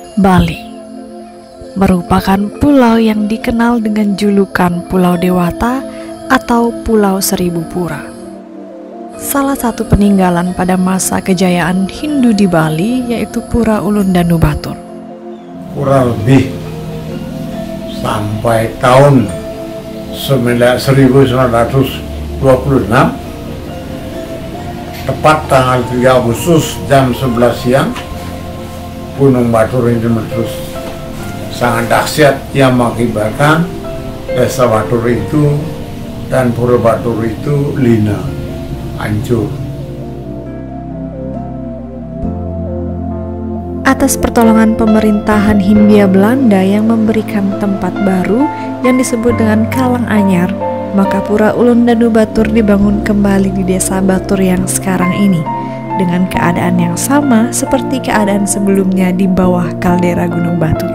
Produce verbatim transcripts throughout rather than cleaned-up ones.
Bali merupakan pulau yang dikenal dengan julukan Pulau Dewata atau Pulau Seribu Pura. Salah satu peninggalan pada masa kejayaan Hindu di Bali yaitu Pura Ulun Danubatur. Kurang lebih sampai tahun seribu sembilan ratus dua puluh enam, tepat tanggal tiga Agustus jam sebelas siang, Gunung Batur ini meletus sangat dahsyat yang mengakibatkan Desa Batur itu dan Pura Batur itu lina, hancur. Atas pertolongan pemerintahan Hindia Belanda yang memberikan tempat baru yang disebut dengan Kalanganyar, maka Pura Ulun Danubatur dibangun kembali di Desa Batur yang sekarang ini dengan keadaan yang sama seperti keadaan sebelumnya di bawah kaldera Gunung Batur.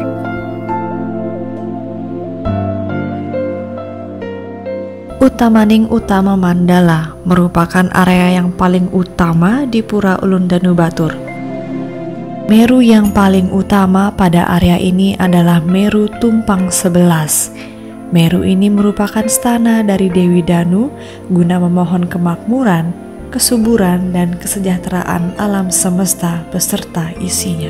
Utamaning Utama Mandala merupakan area yang paling utama di Pura Ulun Danubatur. Meru yang paling utama pada area ini adalah Meru Tumpang sebelas. Meru ini merupakan stana dari Dewi Danu guna memohon kemakmuran, kesuburan, dan kesejahteraan alam semesta beserta isinya.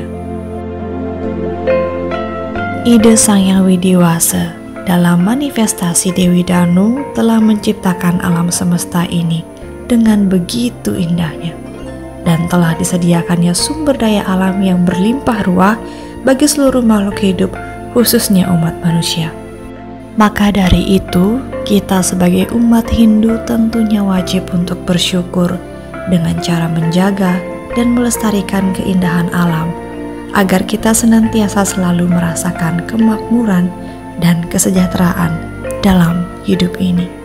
Ide Sang Hyang Widiwasa dalam manifestasi Dewi Danu telah menciptakan alam semesta ini dengan begitu indahnya, dan telah disediakannya sumber daya alam yang berlimpah ruah bagi seluruh makhluk hidup, khususnya umat manusia. Maka dari itu, kita sebagai umat Hindu tentunya wajib untuk bersyukur dengan cara menjaga dan melestarikan keindahan alam, agar kita senantiasa selalu merasakan kemakmuran dan kesejahteraan dalam hidup ini.